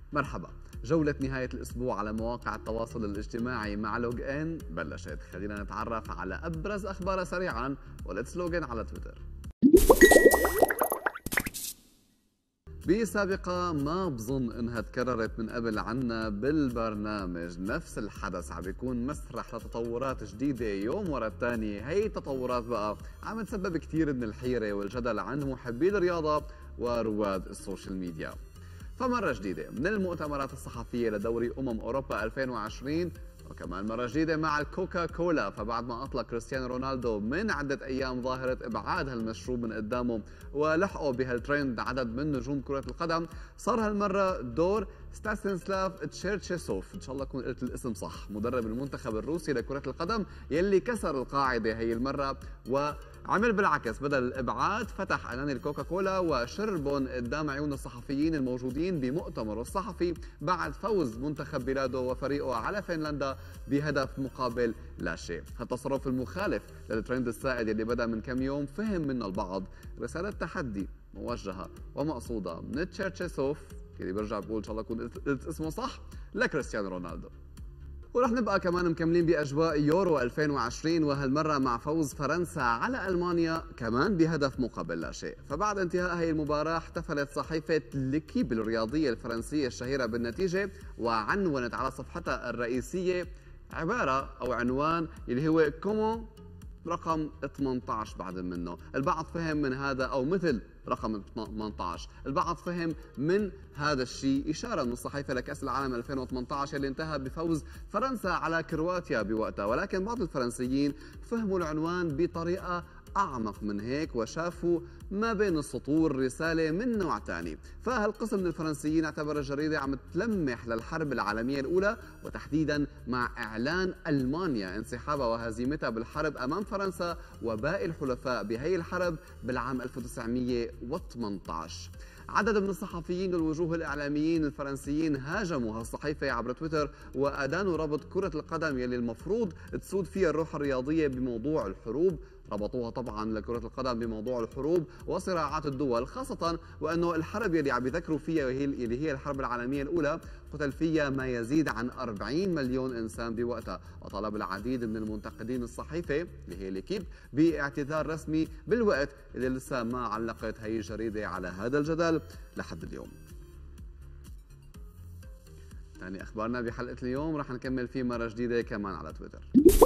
مرحبا. جولة نهاية الأسبوع على مواقع التواصل الاجتماعي مع لوج إن بلشت. خلينا نتعرف على أبرز أخبارها سريعا ولتس لوج إن على تويتر. بسابقة ما بظن انها تكررت من قبل عنا بالبرنامج، نفس الحدث عم بيكون مسرح لتطورات جديدة يوم ورا الثاني. هي التطورات بقى عم تسبب كثير من الحيرة والجدل عند محبي الرياضة ورواد السوشيال ميديا. فمرة جديدة من المؤتمرات الصحفية لدوري أوروبا 2020، وكمان مرة جديدة مع الكوكا كولا. فبعد ما أطلق كريستيانو رونالدو من عدة أيام ظاهرة إبعاد هالمشروب من قدامه ولحقوا بهالترند عدد من نجوم كرة القدم، صار هالمرة دور ستانيسلاف تشيرتشيسوف، إن شاء الله أكون قلت الاسم صح، مدرب المنتخب الروسي لكرة القدم يلي كسر القاعدة هي المرة وعمل بالعكس، بدل الإبعاد فتح أناني الكوكا كولا وشربهم قدام عيون الصحفيين الموجودين بمؤتمره الصحفي بعد فوز منتخب بلاده وفريقه على فنلندا بهدف مقابل لا شيء. هالتصرف المخالف للترند السائد اللي بدأ من كم يوم فهم منه البعض رسالة تحدي موجهة ومقصودة من تشيرتشيسوف اللي برجع بقول ان شاء الله اكون قلت اسمه صح لكريستيانو رونالدو. ورح نبقى كمان مكملين باجواء يورو 2020، وهالمره مع فوز فرنسا على المانيا كمان بهدف مقابل لا شيء. فبعد انتهاء هي المباراه احتفلت صحيفه ليكيب الرياضيه الفرنسيه الشهيره بالنتيجه، وعنونت على صفحتها الرئيسيه عباره او عنوان اللي هو كومو رقم 18 بعد منه. البعض فهم من هذا او مثل رقم 18، البعض فهم من هذا الشيء إشارة من الصحيفة لكأس العالم 2018 اللي انتهى بفوز فرنسا على كرواتيا بوقتها، ولكن بعض الفرنسيين فهموا العنوان بطريقة أعمق من هيك وشافوا ما بين السطور رسالة من نوع ثاني. فهالقسم من الفرنسيين اعتبر الجريدة عم تلمح للحرب العالمية الأولى، وتحديدا مع إعلان ألمانيا انسحابها وهزيمتها بالحرب أمام فرنسا وباقي الحلفاء بهي الحرب بالعام 1918. عدد من الصحفيين والوجوه الإعلاميين الفرنسيين هاجموا هالصحيفة عبر تويتر وأدانوا ربط كرة القدم يلي المفروض تسود فيها الروح الرياضية بموضوع الحروب، ربطوها طبعا لكرة القدم بموضوع الحروب وصراعات الدول، خاصة وأنه الحرب يلي عم يذكروا فيها اللي هي الحرب العالمية الأولى قتل فيها ما يزيد عن 40 مليون إنسان بوقتها. وطلب العديد من المنتقدين الصحيفة اللي هي ليكيب باعتذار رسمي بالوقت اللي لسه ما علقت هي الجريدة على هذا الجدل لحد اليوم. ثاني أخبارنا بحلقة اليوم رح نكمل فيه مرة جديدة كمان على تويتر.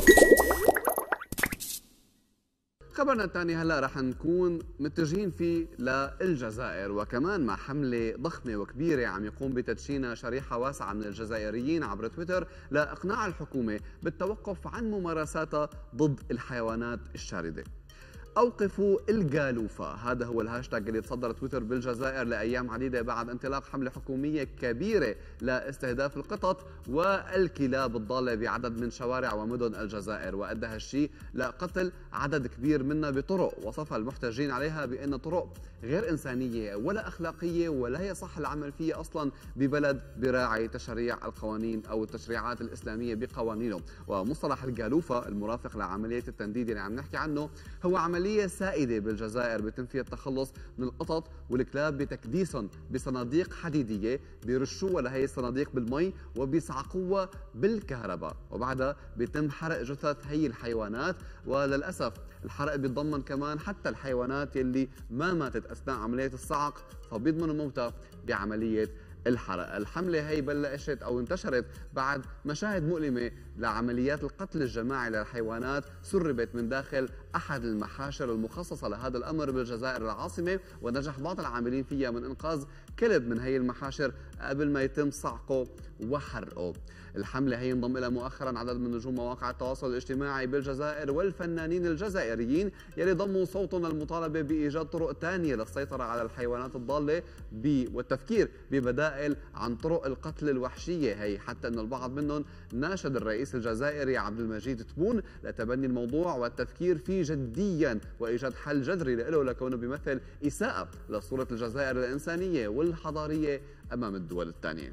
خبرنا الثاني هلا رح نكون متجهين فيه للجزائر، وكمان مع حمله ضخمه وكبيره عم يقوم بتدشينها شريحه واسعه من الجزائريين عبر تويتر لاقناع الحكومه بالتوقف عن ممارساتها ضد الحيوانات الشارده. أوقفوا الجالوفة، هذا هو الهاشتاج اللي تصدر تويتر بالجزائر لأيام عديدة بعد انطلاق حملة حكومية كبيرة لاستهداف القطط والكلاب الضالة بعدد من شوارع ومدن الجزائر، وأدى هالشيء لقتل عدد كبير منها بطرق وصفها المحتجين عليها بأن طرق غير إنسانية ولا أخلاقية ولا يصح العمل فيها أصلا ببلد براعي تشريع القوانين أو التشريعات الإسلامية بقوانينه. ومصطلح الجالوفة المرافق لعملية التنديد اللي عم نحكي عنه هو عملية سائدة بالجزائر بيتم فيها التخلص من القطط والكلاب بتكديسهم بصناديق حديدية، بيرشوها لهي الصناديق بالمي وبيصعقوها بالكهرباء، وبعدها بيتم حرق جثث هي الحيوانات. وللأسف الحرق بيتضمن كمان حتى الحيوانات يلي ما ماتت أثناء عملية الصعق، فبيضمنوا موتها بعملية الحرق. الحملة هي بلشت أو انتشرت بعد مشاهد مؤلمة لعمليات القتل الجماعي للحيوانات سربت من داخل أحد المحاشر المخصصة لهذا الأمر بالجزائر العاصمة، ونجح بعض العاملين فيها من إنقاذ كلب من هي المحاشر قبل ما يتم صعقه وحرقه. الحملة هي انضم لها مؤخرا عدد من نجوم مواقع التواصل الاجتماعي بالجزائر والفنانين الجزائريين يلي ضموا صوتهم للمطالبة بإيجاد طرق ثانية للسيطرة على الحيوانات الضالة والتفكير ببدائل عن طرق القتل الوحشية هي، حتى أن البعض منهم ناشد الرئيس الجزائري عبد المجيد تبون لتبني الموضوع والتفكير فيه جديا وإيجاد حل جذري له لكونه بيمثل إساءة لصورة الجزائر الإنسانية والحضارية أمام الدول الثانية.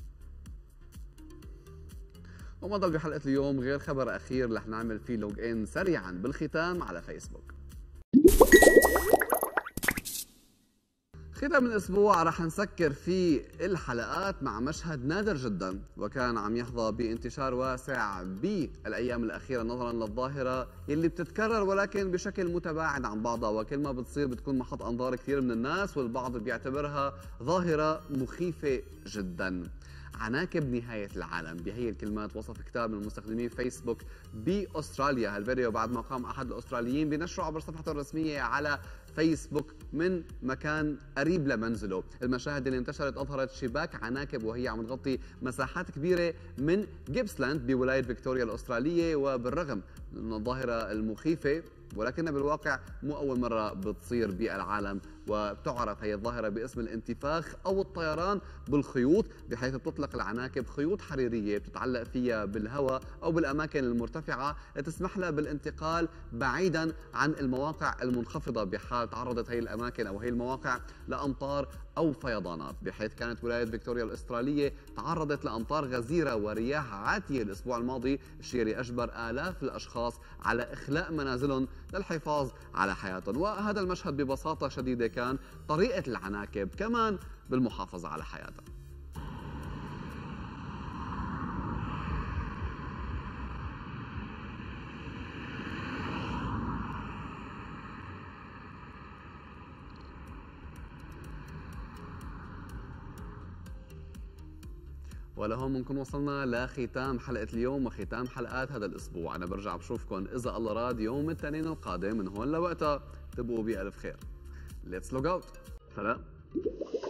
وما ضل بحلقة اليوم غير خبر أخير رح نعمل فيه لوج إن سريعا بالختام على فيسبوك. ختام الأسبوع رح نسكر فيه الحلقات مع مشهد نادر جدا وكان عم يحظى بانتشار واسع بالأيام الأخيرة نظرا للظاهرة يلي بتتكرر ولكن بشكل متباعد عن بعضها، وكل ما بتصير بتكون محط أنظار كثير من الناس والبعض بيعتبرها ظاهرة مخيفة جدا. عناكب نهاية العالم، بهي الكلمات وصف كتاب من مستخدمي فيسبوك بأستراليا هالفيديو بعد ما قام أحد الأستراليين بنشره عبر صفحته الرسمية على فيسبوك من مكان قريب لمنزله. المشاهد اللي انتشرت أظهرت شباك عناكب وهي عم تغطي مساحات كبيرة من جيبسلاند بولاية فيكتوريا الأسترالية، وبالرغم من الظاهرة المخيفة ولكنها بالواقع مو أول مرة بتصير بالعالم، وبتعرف هي الظاهرة باسم الانتفاخ أو الطيران بالخيوط، بحيث بتطلق العناكب خيوط حريرية بتتعلق فيها بالهواء أو بالأماكن المرتفعة لتسمح لها بالانتقال بعيدا عن المواقع المنخفضة بحال تعرضت هي الأماكن أو هي المواقع لأمطار أو فيضانات، بحيث كانت ولاية فيكتوريا الأسترالية تعرضت لأمطار غزيرة ورياح عاتية الأسبوع الماضي، الشيء اللي أجبر آلاف الأشخاص على إخلاء منازلهم للحفاظ على حياتهم. وهذا المشهد ببساطة شديدة كان طريقة العناكب كمان بالمحافظة على حياتها. ولهون بنكون وصلنا لختام حلقة اليوم وختام حلقات هذا الأسبوع. أنا برجع بشوفكم إذا الله راد يوم الاثنين القادم، من هون لوقتها تبقوا بألف خير. Let's log out. سلام.